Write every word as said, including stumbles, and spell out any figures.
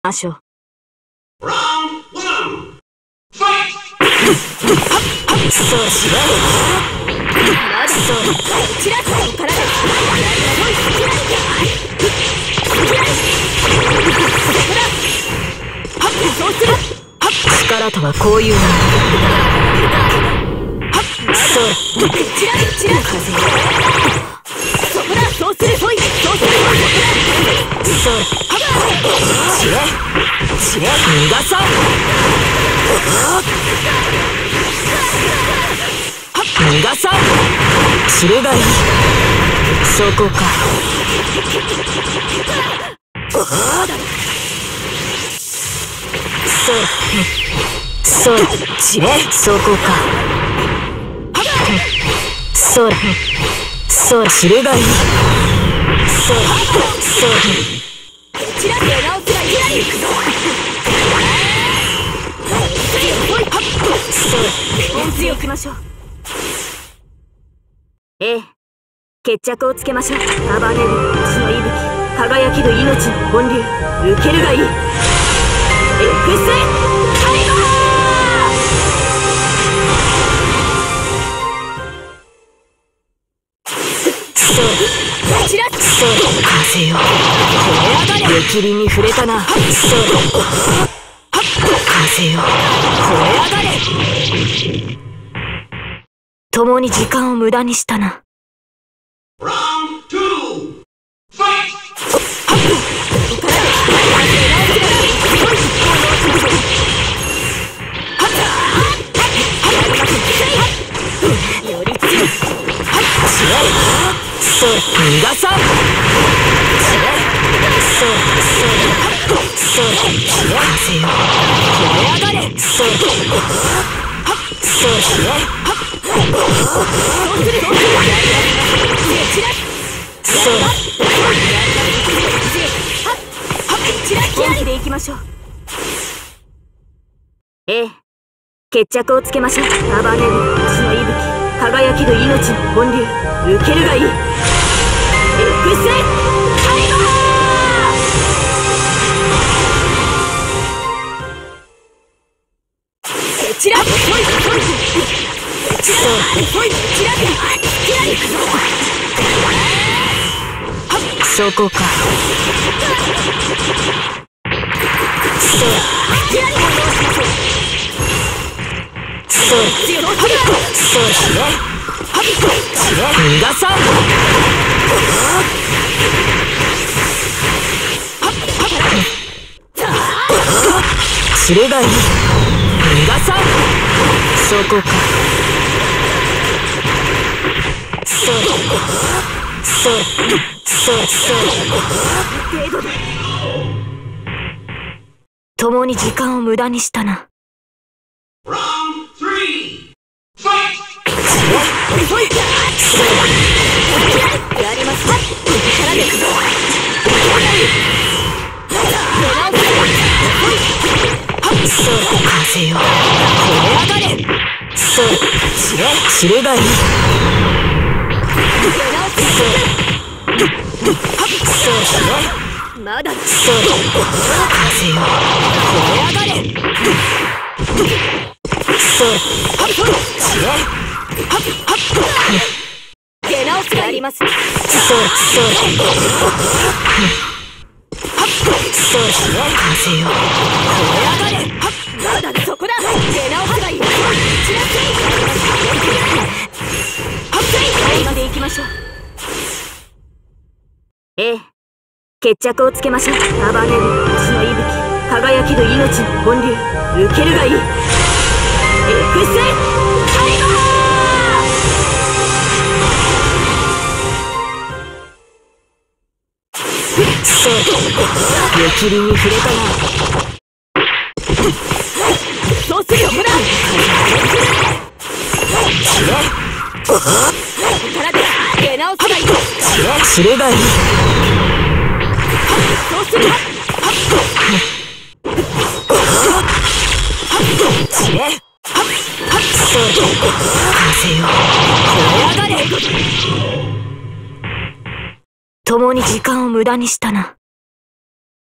ましょう。そうしろ。まずそう。チラッとからです。そうする。力とはこういうの。そう。チラッチラッ風。そこだ。そうする。そうする。そう。知れ。知れ。逃がさん。逃がさん。知れがいい。そこか。そう。そう。知れ。そこか。そう。そう。知れがいい。そう。そう。チラッと直すがいない。そう。根強くましょう。ええ。決着をつけましょう。束ねる血の息吹、輝きる命の本流、受けるがいい。エクスタイム。そう。チラッ。そう。風よ。燃え上がれ。激鱗に触れたな。そう。風よ。燃え上がれ。共に時間を無駄にしたな。そう、逃がさん。そう、そう、そう、風よ。燃え上がれ。そう、そう、そう、そう。本気でいきましょう。ええ。決着をつけましょう。束ねる血の息吹、輝きる命の本流、受けるがいい。エクスタイム。チラッ。そう。チラッ。そこか。そう。そう。そうしろ。逃がさん。知れがいい。逃がさん。そこか。そう。そう。そう。そう。共に時間を無駄にしたな。やります。力でそう。風よ。燃え上がれ。そう。知れ。知れがいい。そう。そう。まだ。そう。風よ。燃え上がれ。そう。知れ。出直すがあります。そう。そう。そう。風よ。燃え上がれ。まだそこだ。出直すがいい。チラッ。今で行きましょう。ええ。決着をつけましょう。束ねる血の息吹、輝きる命の本流、受けるがいい。エクスタイム。そう。激鱗に触れたな。そうするよ。ほら。知れ。力で出直すがいい。知れがいい。そうする。知れ。そう。風よ。燃え上がれ。共に時間を無駄にしたな。